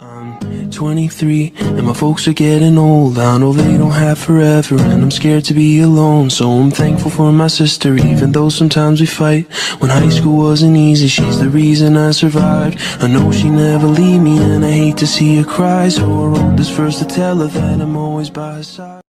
I'm 23 and my folks are getting old. I know they don't have forever and I'm scared to be alone. So I'm thankful for my sister, even though sometimes we fight. When high school wasn't easy, she's the reason I survived. I know she never leave me and I hate to see her cry. So I wrote this verse to tell her that I'm always by her side.